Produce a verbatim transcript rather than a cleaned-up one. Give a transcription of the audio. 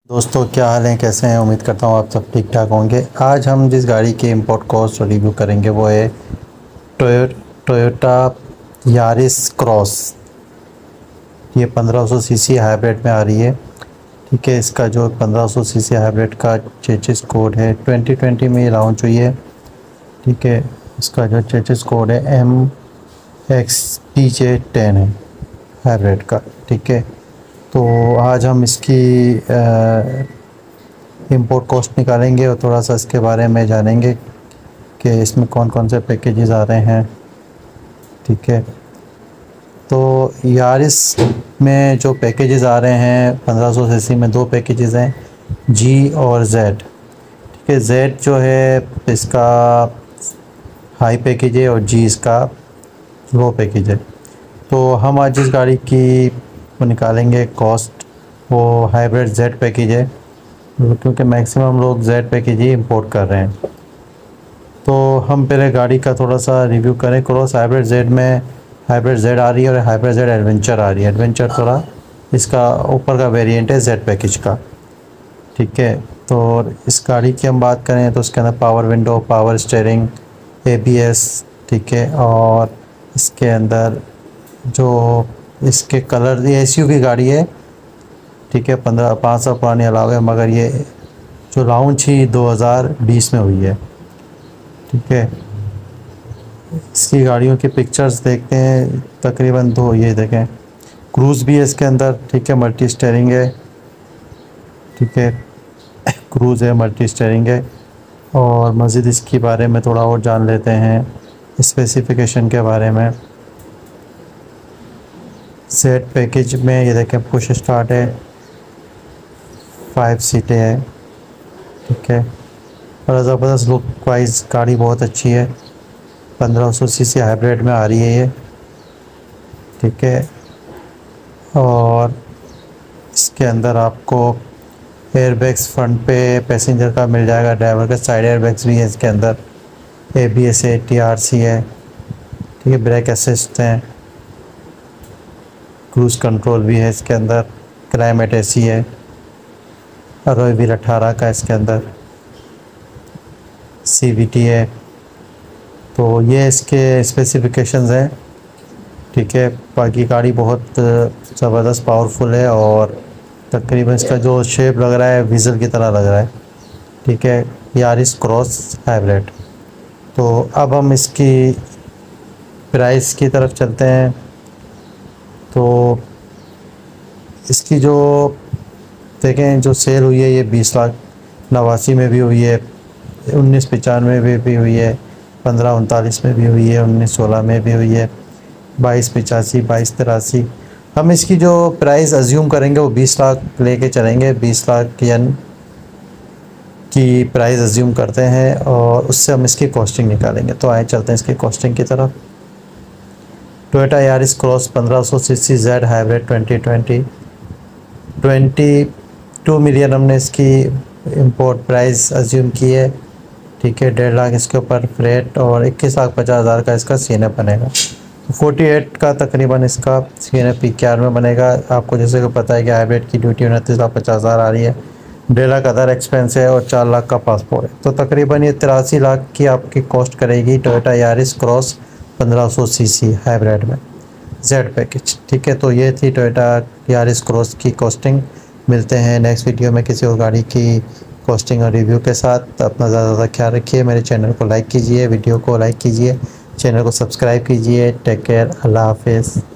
दोस्तों क्या हाल है, कैसे हैं। उम्मीद करता हूँ आप सब ठीक ठाक होंगे। आज हम जिस गाड़ी के इंपोर्ट कॉस्ट रिव्यू करेंगे वो है टोयो टोयोटा यारिस क्रॉस। ये पंद्रह सौ सीसी हाइब्रिड में आ रही है। ठीक है, इसका जो पंद्रह सौ सीसी हाइब्रिड का चेचिस कोड है ट्वेंटी ट्वेंटी में लॉन्च हुई है। ठीक है, इसका जो चेचिस कोड है M X P J ten है हाइब्रिड का। ठीक है, तो आज हम इसकी इंपोर्ट कॉस्ट निकालेंगे और थोड़ा सा इसके बारे में जानेंगे कि इसमें कौन कौन से पैकेजेस आ रहे हैं। ठीक है, तो यारिस में जो पैकेजेस आ रहे हैं पंद्रह सौ सीसी में दो पैकेजेस हैं, जी और जेड। ठीक है, जेड जो है इसका हाई पैकेज है और जी इसका लो पैकेज है। तो हम आज जिस गाड़ी की वो निकालेंगे कॉस्ट वो हाइब्रिड जेड पैकेज है, क्योंकि मैक्सिमम लोग जेड पैकेज ही इंपोर्ट कर रहे हैं। तो हम पहले गाड़ी का थोड़ा सा रिव्यू करें। क्रॉस हाइब्रिड जेड में हाइब्रिड जेड आ रही है और हाइब्रिड जेड एडवेंचर आ रही है। एडवेंचर थोड़ा इसका ऊपर का वेरिएंट है जेड पैकेज का। ठीक है, तो इस गाड़ी की हम बात करें तो इसके अंदर power window, power steering, A B S. ठीक है, और इसके अंदर जो इसके कलर, ये एस यू की गाड़ी है। ठीक है, पंद्रह पाँच साल पुरानी अलावा है, मगर ये जो लॉन्च ही दो हज़ार बीस में हुई है। ठीक है, इसकी गाड़ियों की पिक्चर्स देखते हैं तकरीबन दो, ये देखें क्रूज़ भी है इसके अंदर। ठीक है, मल्टी स्टीयरिंग है। ठीक है, क्रूज़ है, मल्टी स्टीयरिंग है। और मज़ीद इसके बारे में थोड़ा और जान लेते हैं, स्पेसिफिकेशन के बारे में। जेड पैकेज में ये देखें पुश स्टार्ट है, फाइव सीटें हैं। ठीक है, और ज़बरदस्त लुक वाइज गाड़ी बहुत अच्छी है। पंद्रह सौ सीसी हाइब्रिड में आ रही है ये। ठीक है, और इसके अंदर आपको एयरबैग्स फ्रंट पे पैसेंजर का मिल जाएगा, ड्राइवर का साइड एयरबैग्स भी है इसके अंदर, ए बी एस है, टी आर सी है। ठीक है, ब्रेक असिस्ट हैं, क्रूज़ कंट्रोल भी है इसके अंदर, क्लाइमेट ए सी है, अलॉय व्हील अठारह का इसके अंदर, सी वी टी है। तो ये इसके स्पेसिफिकेशंस हैं। ठीक है, बाकी गाड़ी बहुत ज़बरदस्त पावरफुल है और तकरीबन इसका जो शेप लग रहा है वीज़ल की तरह लग रहा है। ठीक है, यारिस क्रॉस हाइब्रिड। तो अब हम इसकी प्राइस की तरफ चलते हैं। तो इसकी जो देखें जो सेल हुई है ये बीस लाख नवासी में भी हुई है, उन्नीस पचानवे में भी हुई है, पंद्रह उनतालीस में भी हुई है, उन्नीस सोलह में भी हुई है, बाईस पचासी, बाईस तिरासी। हम इसकी जो प्राइस अज्यूम करेंगे वो बीस लाख लेके चलेंगे। बीस लाख यन की प्राइस अज्यूम करते हैं और उससे हम इसकी कॉस्टिंग निकालेंगे। तो आए चलते हैं इसकी कॉस्टिंग की तरफ। टोयोटा यारिस क्रॉस पंद्रह सौ CC Z hybrid twenty twenty twenty two million हमने इसकी इंपोर्ट प्राइस अज्यूम की है। ठीक है, डेढ़ लाख इसके ऊपर फ्रेट और इक्कीस लाख पचास हज़ार का इसका सी एन एफ बनेगा। तो फोर्टी एट का तकरीबन इसका C N F P K R में बनेगा। आपको जैसे कि पता है कि हाइब्रिड की ड्यूटी उनतीस लाख पचास हज़ार आ रही है, डेढ़ लाख अदर एक्सपेंस है और चार लाख का पासपोर्ट है। तो तकरीबन ये तिरासी लाख की आपकी कॉस्ट करेगी टोयोटा यारिस क्रॉस पंद्रह सौ सीसी हाइब्रिड में जेड पैकेज। ठीक है, तो ये थी टोयोटा यारिस क्रॉस की कॉस्टिंग। मिलते हैं नेक्स्ट वीडियो में किसी और गाड़ी की कॉस्टिंग और रिव्यू के साथ। अपना ज़्यादा ज़्यादा ख्याल रखिए। मेरे चैनल को लाइक कीजिए, वीडियो को लाइक कीजिए, चैनल को सब्सक्राइब कीजिए। टेक केयर, अल्लाह हाफिज़।